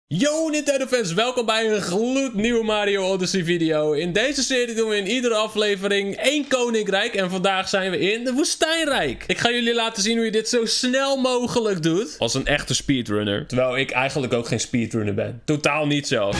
Yo Nintendo fans, welkom bij een gloednieuwe Mario Odyssey video. In deze serie doen we in iedere aflevering één koninkrijk en vandaag zijn we in de woestijnrijk. Ik ga jullie laten zien hoe je dit zo snel mogelijk doet. Als een echte speedrunner. Terwijl ik eigenlijk ook geen speedrunner ben. Totaal niet zelfs.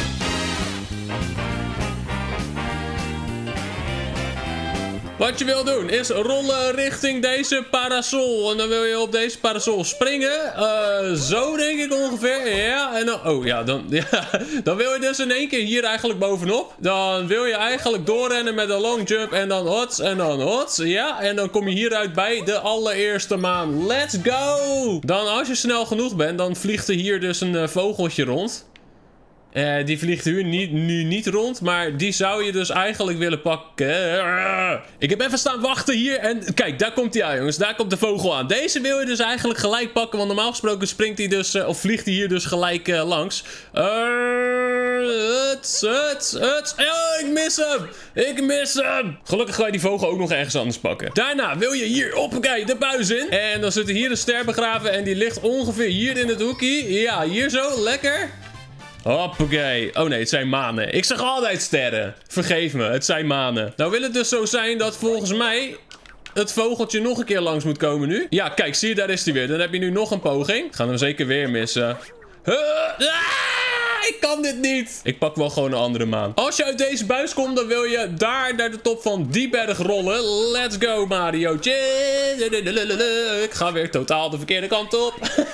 Wat je wil doen is rollen richting deze parasol. En dan wil je op deze parasol springen. Zo denk ik ongeveer. Ja, en dan... Oh ja, dan wil je dus in één keer hier eigenlijk bovenop. Dan wil je eigenlijk doorrennen met een long jump. En dan hots en dan hots. Ja, en dan kom je hieruit bij de allereerste maan. Let's go! Dan als je snel genoeg bent, dan vliegt er hier dus een vogeltje rond. Die vliegt nu niet rond, maar die zou je dus eigenlijk willen pakken. Ik heb even staan wachten hier en kijk, daar komt hij aan, jongens. Daar komt de vogel aan. Deze wil je dus eigenlijk gelijk pakken, want normaal gesproken springt hij dus, of vliegt hij hier dus gelijk langs. Oh, ik mis hem! Gelukkig ga je die vogel ook nog ergens anders pakken. Daarna wil je hier, hoppakee, de buis in. En dan zit er hier een ster begraven en die ligt ongeveer hier in het hoekje. Ja, hier zo, lekker. Hoppakee. Oh nee, het zijn manen. Ik zeg altijd sterren. Vergeef me, het zijn manen. Nou wil het dus zo zijn dat volgens mij het vogeltje nog een keer langs moet komen nu. Ja, kijk, zie je, daar is hij weer. Dan heb je nu nog een poging. Gaan hem zeker weer missen. Ik kan dit niet. Ik pak wel gewoon een andere maan. Als je uit deze buis komt, dan wil je daar naar de top van die berg rollen. Let's go, Mario. Ik ga weer totaal de verkeerde kant op.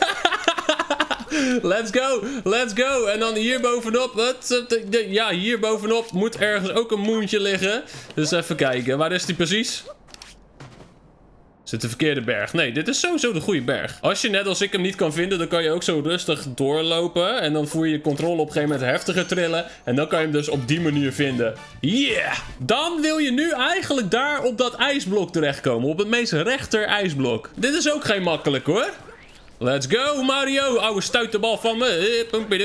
Let's go, let's go. En dan hier bovenop. Ja, hier bovenop moet ergens ook een moentje liggen. Dus even kijken, waar is die precies? Zit de verkeerde berg? Nee, dit is sowieso de goede berg. Als je net als ik hem niet kan vinden, dan kan je ook zo rustig doorlopen. En dan voer je controle op een gegeven moment heftiger trillen. En dan kan je hem dus op die manier vinden. Yeah! Dan wil je nu eigenlijk daar op dat ijsblok terechtkomen. Op het meest rechter ijsblok. Dit is ook geen makkelijk hoor. Let's go, Mario. Oude stuiterbal van me.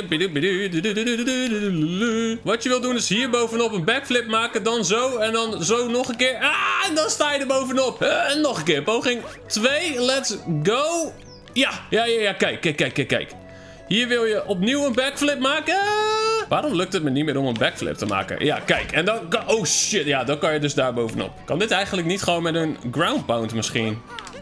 Wat je wil doen is hier bovenop een backflip maken. Dan zo. En dan zo nog een keer. Ah, en dan sta je er bovenop. En nog een keer. Poging 2. Let's go. Ja. Kijk. Hier wil je opnieuw een backflip maken. Waarom lukt het me niet meer om een backflip te maken? Ja, kijk. En dan... Oh, shit. Ja, dan kan je dus daar bovenop. Kan dit eigenlijk niet gewoon met een ground pound misschien?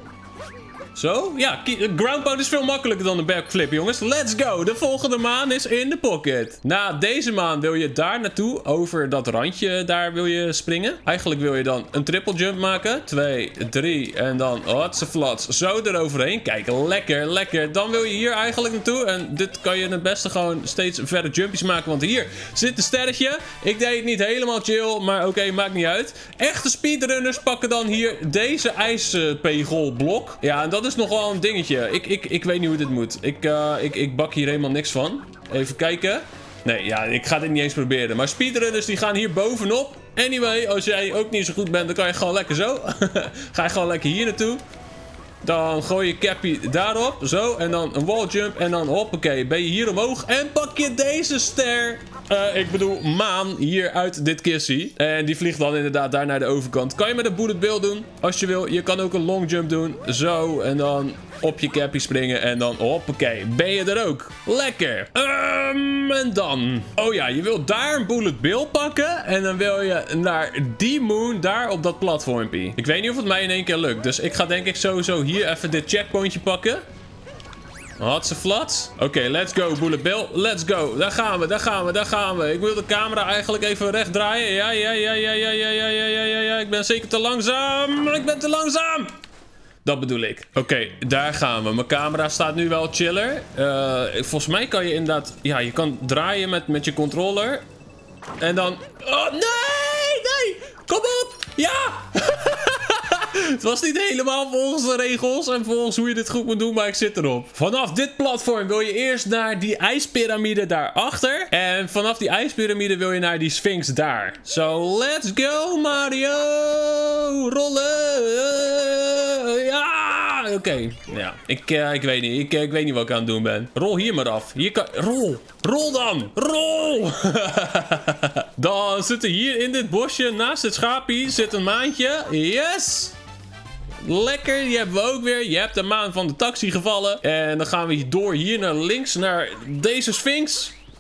Zo? Ja, ground pound is veel makkelijker dan de backflip, jongens. Let's go! De volgende maan is in de pocket. Na deze maan wil je daar naartoe. Over dat randje daar wil je springen. Eigenlijk wil je dan een triple jump maken. 2, 3 en dan... Hotseflats. Zo eroverheen. Kijk, lekker. Dan wil je hier eigenlijk naartoe. En dit kan je het beste gewoon steeds verder jumpjes maken. Want hier zit een sterretje. Ik deed het niet helemaal chill. Maar oké, maakt niet uit. Echte speedrunners pakken dan hier deze ijspegelblok. Ja, en dat is nog wel een dingetje. Ik weet niet hoe dit moet. Ik bak hier helemaal niks van. Even kijken. Nee, ja, ik ga dit niet eens proberen. Maar speedrunners die gaan hier bovenop. Anyway, als jij ook niet zo goed bent, dan kan je gewoon lekker zo. Ga je gewoon lekker hier naartoe. Dan gooi je Cappy daarop. Zo. En dan een wall jump. En dan hoppakee. Ben je hier omhoog. En pak je deze ster. Ik bedoel maan hier uit dit kissie. En die vliegt dan inderdaad daar naar de overkant. Kan je met een bullet bill doen. Als je wil. Je kan ook een long jump doen. Zo. En dan op je Cappy springen. En dan hoppakee. Ben je er ook. Lekker. En dan. Oh ja. Je wil daar een bullet bill pakken. En dan wil je naar die moon. Daar op dat platformpje. Ik weet niet of het mij in één keer lukt. Dus ik ga denk ik sowieso hier even dit checkpointje pakken. Hotseflats. Oké, let's go, bullet bill. Let's go. Daar gaan we. Ik wil de camera eigenlijk even recht draaien. Ja. Ik ben zeker te langzaam. Ik ben te langzaam. Dat bedoel ik. Oké, daar gaan we. Mijn camera staat nu wel chiller. Volgens mij kan je inderdaad... Ja, je kan draaien met je controller. En dan... Oh, nee! Kom op! Ja! Het was niet helemaal volgens de regels en volgens hoe je dit goed moet doen, maar ik zit erop. Vanaf dit platform wil je eerst naar die ijspiramide daarachter. En vanaf die ijspiramide wil je naar die Sphinx daar. So, let's go, Mario! Rollen! Ja! Oké. Ja, ik weet niet. Ik weet niet wat ik aan het doen ben. Rol hier maar af. Hier kan... Rol dan! Rol! Dan zit er hier in dit bosje, naast het schaapje, zit een maantje. Yes! Lekker, die hebben we ook weer. Je hebt de maan van de taxi gevallen. En dan gaan we door hier naar links, naar deze Sphinx.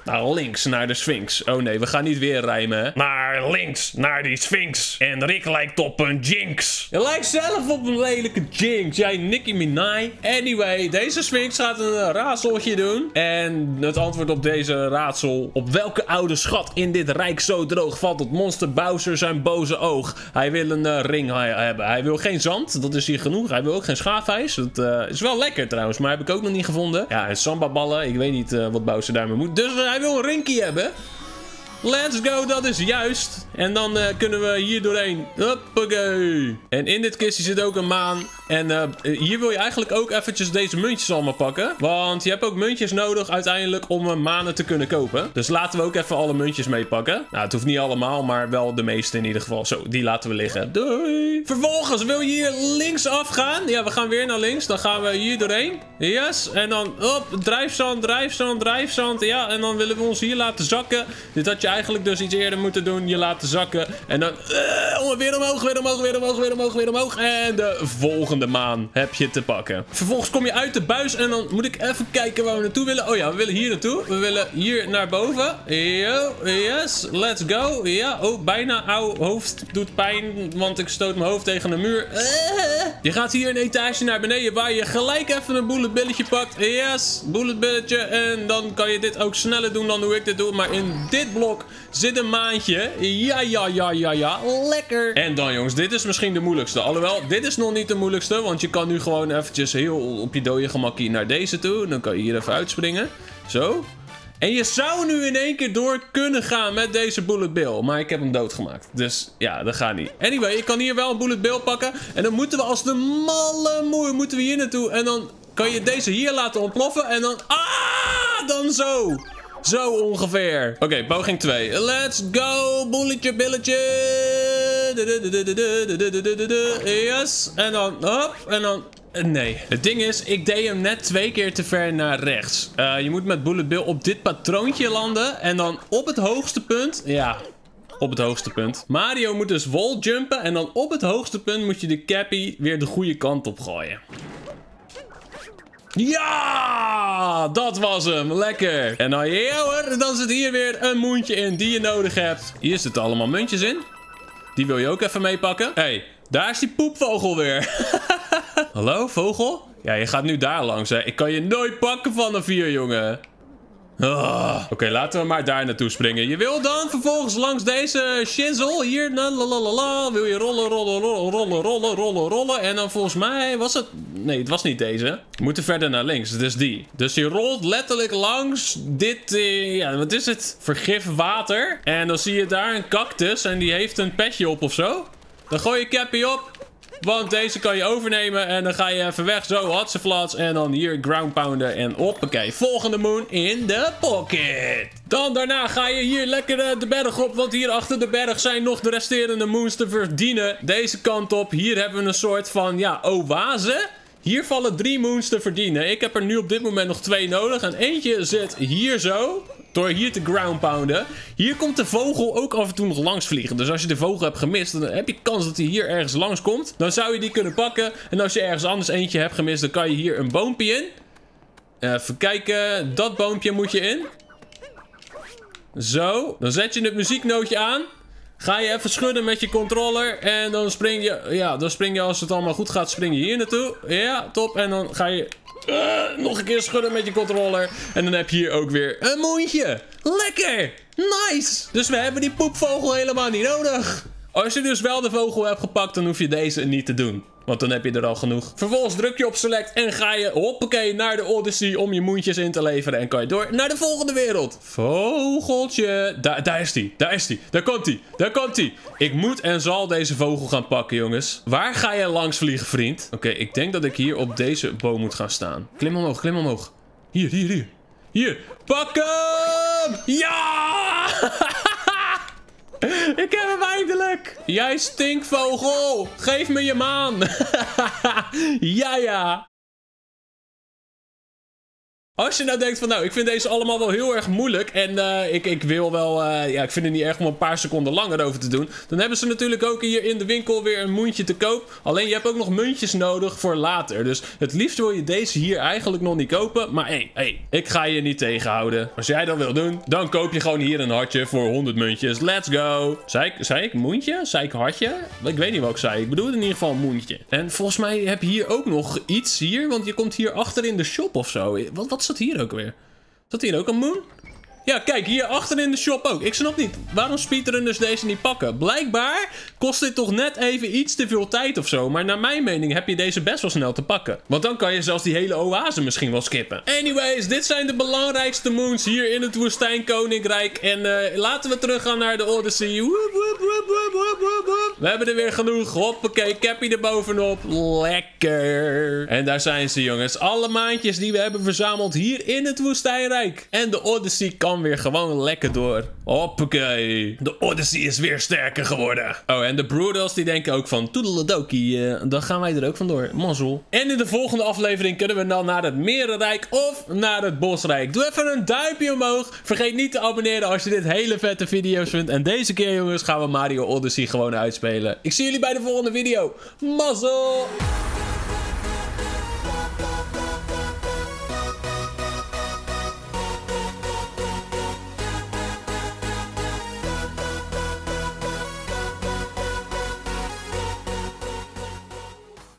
Naar links, naar de Sphinx. Oh nee, we gaan niet weer rijmen, hè? Naar links, naar die Sphinx. En Rick lijkt op een Jinx. Je lijkt zelf op een lelijke Jinx. Jij, Nicki Minaj. Anyway, deze Sphinx gaat een raadseltje doen. En het antwoord op deze raadsel: op welke oude schat in dit rijk zo droog valt het monster Bowser zijn boze oog? Hij wil een ring hebben. Hij wil geen zand, dat is hier genoeg. Hij wil ook geen schaafijs. Dat is wel lekker trouwens, maar heb ik ook nog niet gevonden. Ja, en sambaballen. Ik weet niet wat Bowser daarmee moet. Dus hij wil een rinkie hebben. Let's go, dat is juist. En dan kunnen we hier doorheen. Hoppakee. En in dit kistje zit ook een maan. En hier wil je eigenlijk ook eventjes deze muntjes allemaal pakken. Want je hebt ook muntjes nodig uiteindelijk om manen te kunnen kopen. Dus laten we ook even alle muntjes meepakken. Nou, het hoeft niet allemaal, maar wel de meeste in ieder geval. Zo, die laten we liggen. Doei. Vervolgens wil je hier linksaf gaan. Ja, we gaan weer naar links. Dan gaan we hier doorheen. Yes. En dan, drijfzand, drijfzand, drijfzand. Ja, en dan willen we ons hier laten zakken. Dit had je eigenlijk dus iets eerder moeten doen. Je laten zakken. En dan weer omhoog, weer omhoog, weer omhoog, weer omhoog, weer omhoog. En de volgende maan heb je te pakken. Vervolgens kom je uit de buis. En dan moet ik even kijken waar we naartoe willen. Oh ja, we willen hier naartoe. We willen hier naar boven. Yo, yes, let's go. Ja, oh, bijna. Auw, hoofd doet pijn. Want ik stoot mijn hoofd tegen de muur. Je gaat hier een etage naar beneden waar je gelijk even een bulletbilletje pakt. Yes, bulletbilletje. En dan kan je dit ook sneller doen dan hoe ik dit doe. Maar in dit blok zit een maantje. Ja, ja, ja, ja, ja. Lekker. En dan jongens, dit is misschien de moeilijkste. Alhoewel, dit is nog niet de moeilijkste. Want je kan nu gewoon eventjes heel op je dode gemakkie naar deze toe. Dan kan je hier even uitspringen. Zo. En je zou nu in één keer door kunnen gaan met deze bullet bill. Maar ik heb hem doodgemaakt. Dus ja, dat gaat niet. Anyway, ik kan hier wel een bullet bill pakken. En dan moeten we als de malle moer moeten we hier naartoe. En dan kan je deze hier laten ontploffen. En dan... dan zo. Zo ongeveer. Oké, poging 2. Let's go. Bulletje, billetje. Yes. En dan... hop. En dan... nee. Het ding is, ik deed hem net 2 keer te ver naar rechts. Je moet met bullet bill op dit patroontje landen. En dan op het hoogste punt... ja... op het hoogste punt. Mario moet dus wall jumpen. En dan op het hoogste punt moet je de Cappy weer de goede kant op gooien. Ja, dat was hem. Lekker. En dan, ja hoor, dan zit hier weer een moentje in die je nodig hebt. Hier zitten allemaal muntjes in. Die wil je ook even meepakken. Hé, hey, daar is die poepvogel weer. Hallo, vogel? Ja, je gaat nu daar langs, hè. Ik kan je nooit pakken vanaf hier, jongen. Oké, laten we maar daar naartoe springen. Je wil dan vervolgens langs deze shizzle hier. Wil je rollen, rollen, rollen, rollen, rollen, rollen, rollen. En dan volgens mij was het... nee, het was niet deze. We moeten verder naar links. Het is die. Dus je rolt letterlijk langs dit... ja, wat is het? Vergif water. En dan zie je daar een cactus. En die heeft een petje op of zo. Dan gooi je Cappy op. Want deze kan je overnemen en dan ga je even weg. Zo, hatseflats. En dan hier ground pounden en hoppakee. Volgende moon in de pocket. Dan daarna ga je hier lekker de berg op. Want hier achter de berg zijn nog de resterende moons te verdienen. Deze kant op. Hier hebben we een soort van, ja, oase. Hier vallen 3 moons te verdienen. Ik heb er nu op dit moment nog 2 nodig. En eentje zit hier zo. Door hier te ground pounden. Hier komt de vogel ook af en toe nog langs vliegen. Dus als je de vogel hebt gemist, dan heb je kans dat hij hier ergens langs komt. Dan zou je die kunnen pakken. En als je ergens anders eentje hebt gemist, dan kan je hier een boompje in. Even kijken. Dat boompje moet je in. Zo. Dan zet je het muzieknootje aan. Ga je even schudden met je controller. En dan spring je... ja, dan spring je als het allemaal goed gaat, spring je hier naartoe. Ja, top. En dan ga je... nog een keer schudden met je controller. En dan heb je hier ook weer een mondje. Lekker. Nice. Dus we hebben die poepvogel helemaal niet nodig. Als je dus wel de vogel hebt gepakt, dan hoef je deze niet te doen. Want dan heb je er al genoeg. Vervolgens druk je op select en ga je hoppakee naar de Odyssey om je moentjes in te leveren. En kan je door naar de volgende wereld. Vogeltje. Daar is die. Daar is die. Daar komt die. Daar komt die. Ik moet en zal deze vogel gaan pakken, jongens. Waar ga je langs vliegen, vriend? Oké, ik denk dat ik hier op deze boom moet gaan staan. Klim omhoog, klim omhoog. Hier, hier, hier. Hier. Pak hem! Ja! Ik heb hem eindelijk! Jij stinkvogel! Geef me je maan! Ja, ja! Als je nou denkt van, nou, ik vind deze allemaal wel heel erg moeilijk. En ik wil wel, ja, ik vind het niet erg om een paar seconden langer over te doen. Dan hebben ze natuurlijk ook hier in de winkel weer een muntje te koop. Alleen je hebt ook nog muntjes nodig voor later. Dus het liefst wil je deze hier eigenlijk nog niet kopen. Maar hey, ik ga je niet tegenhouden. Als jij dat wil doen, dan koop je gewoon hier een hartje voor 100 muntjes. Let's go. Zei ik muntje? Zei ik hartje? Ik weet niet wat ik zei. Ik bedoel in ieder geval een muntje. En volgens mij heb je hier ook nog iets hier. Want je komt hier achter in de shop of zo. Wat zat hier ook weer? Zat hier ook een moon? Ja, kijk, hier achter in de shop ook. Ik snap niet, waarom speedrunners deze niet pakken? Blijkbaar kost dit toch net even iets te veel tijd of zo. Maar naar mijn mening heb je deze best wel snel te pakken. Want dan kan je zelfs die hele oase misschien wel skippen. Anyways, dit zijn de belangrijkste moons hier in het Woestijnkoninkrijk. En laten we teruggaan naar de Odyssey. Woep, woep, woep, woep, woep, woep, woep. We hebben er weer genoeg. Hoppakee, Cappy er bovenop. Lekker. En daar zijn ze, jongens. Alle maandjes die we hebben verzameld hier in het Woestijnrijk. En de Odyssey kan weer gewoon lekker door. Hoppakee. De Odyssey is weer sterker geworden. Oh, en de Broodals die denken ook van toedeledokie, dan gaan wij er ook vandoor. Mazzel. En in de volgende aflevering kunnen we dan naar het Merenrijk of naar het Bosrijk. Doe even een duimpje omhoog. Vergeet niet te abonneren als je dit hele vette video's vindt. En deze keer, jongens, gaan we Mario Odyssey gewoon uitspelen. Ik zie jullie bij de volgende video. Mazzel!